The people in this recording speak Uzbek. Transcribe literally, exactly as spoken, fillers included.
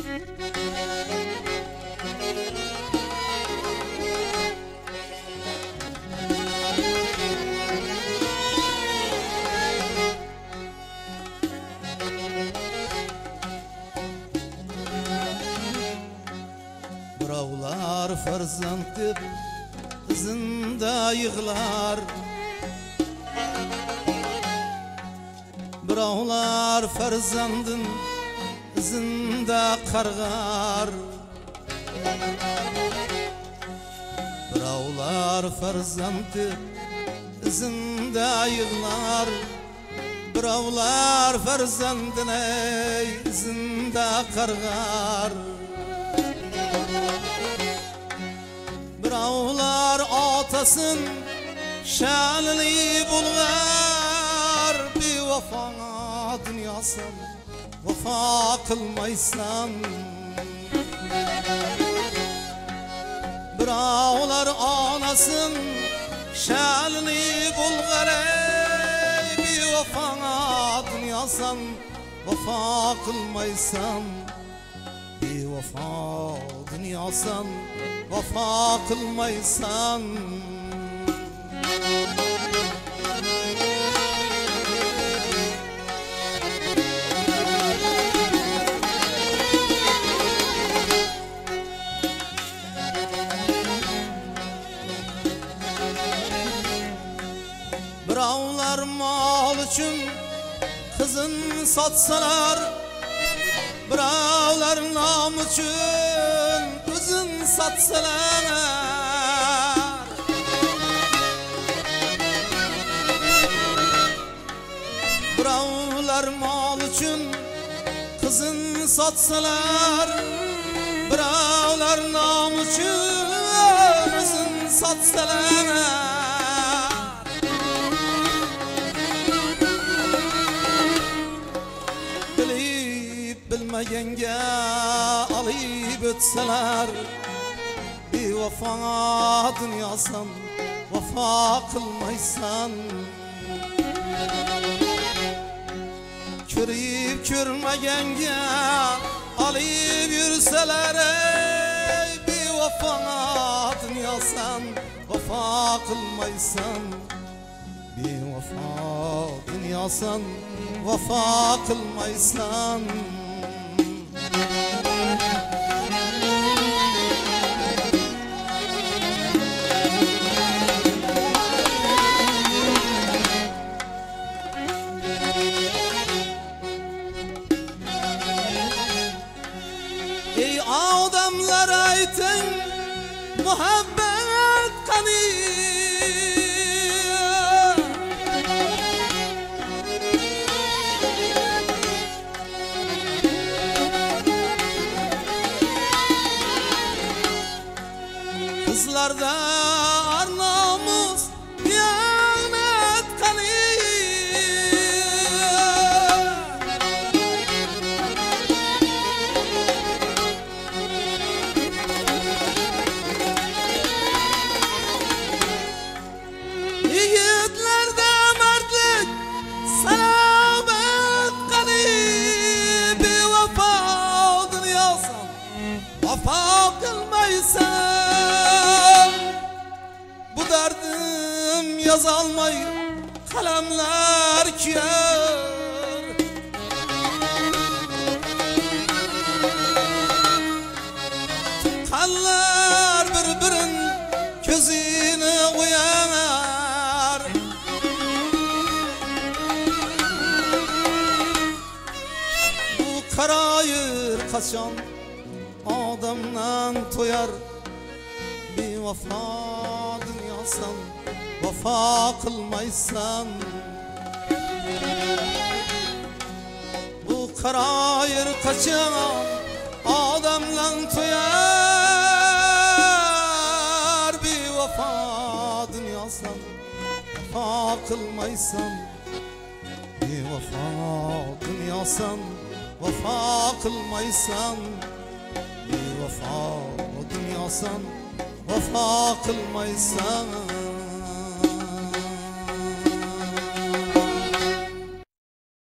Birovlar farzand deb izinda yig'lar, birovlar farzandin izinda qarg'ar, birovlar farzand deb izinda yig'lar, birovlar farzandini izinda qarg'ar. Birovlar otasin sha'nli bulg'ar, bevafo dunyosan vafo qilmaysan. Birovlar onasin sha'nli bulg'ar, bevafo dunyosan vafo qilmaysan. Bevafo dunyosan vafo qilmaysan. Birovlar mol uchun qizin sotsalar, birovlar nom uchun o'zin sotsalar, birovlar mol uchun qizin sotsalar, birovlar nom uchun o'zin sotsalar. Bilmaganga olib o'tsalar, bevafo dunyosan vafo qilmaysan. Ko'rib ko'rmaganga olib yursalar, bevafo dunyosan vafo qilmaysan. Bevafo dunyosan vafo qilmaysan. Ey odamlar ayting, muhabbat qani? Qizlarda ar-nomus xiyonat qani? Yigitlarda mardlik salomat qani? Bevafo dunyosan vafo qilmaysan. Bu derdim yazolmay qalamlar kuyar, tuqqanlar bir-birin ko'zini o'yar. Bu qaroyir qachon odamdan to'yar, bevafo dunyosan vafo qilmaysan. Bu qaroyir qachon odamdan to'yar, bevafo dunyosan vafo qilmaysan. Bevafo dunyosan vafo qilmaysan. Bevafo dunyosan vafo qilmaysan.